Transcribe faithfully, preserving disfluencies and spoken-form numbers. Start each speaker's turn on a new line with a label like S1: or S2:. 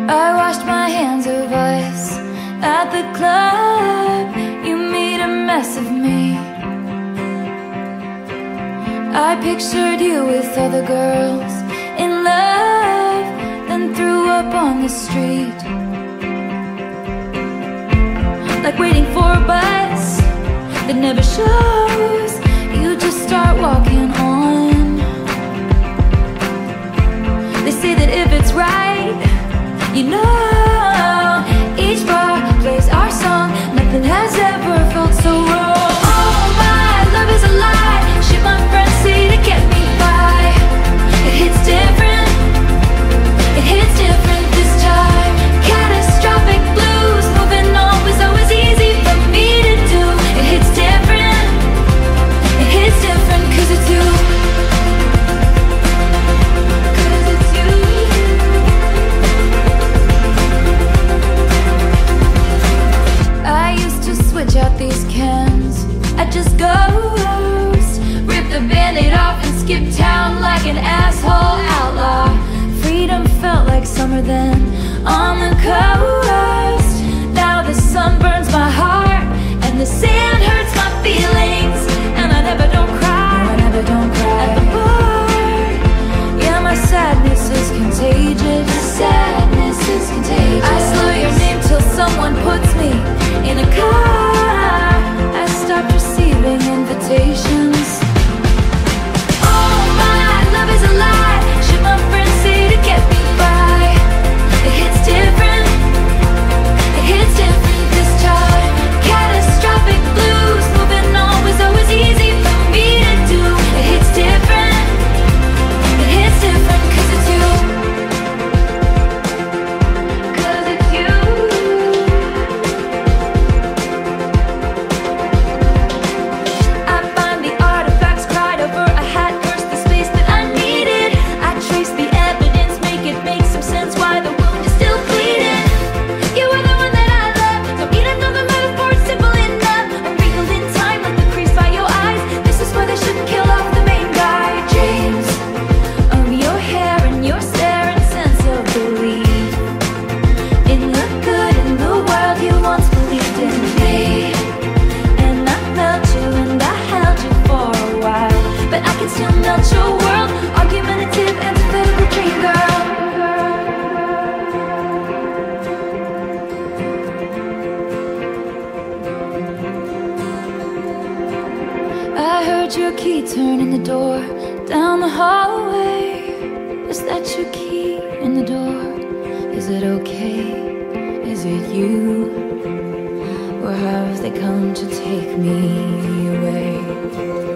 S1: I washed my hands of us at the club. You made a mess of me. I pictured you with other girls in love, then threw up on the street, like waiting for a bus that never shows. You just start walking on. They say that if it's right, you know, each bar plays our song. Nothing has ever felt so wrong. Oh, my love is a lie. Shit my friends say to get me by. It hits different. It hits different this time. Catastrophic blues. Moving on was always easy for me to do. It hits different. It hits different 'cause it's you. Switch out these cans, I just ghost. Rip the band-aid off and skip town like an asshole outlaw. Freedom felt like summer then on the coast. Now the sun burns my heart and the sand hurts my feelings. And I never don't cry, no, I never don't cry at the bar. Yeah, my sadness is contagious. My sadness is contagious. I slow your name till someone puts me in a car. I stopped receiving invitations. Oh, my love is a lie. Shit my friends say to get me by. It hits different. It hits different this time. Catastrophic blues. Moving on was always easy for me to do. It hits different. It hits different 'cause it's you. Your key turn in the door down the hallway. Is that your key in the door? Is it okay? Is it you? Or have they come to take me away?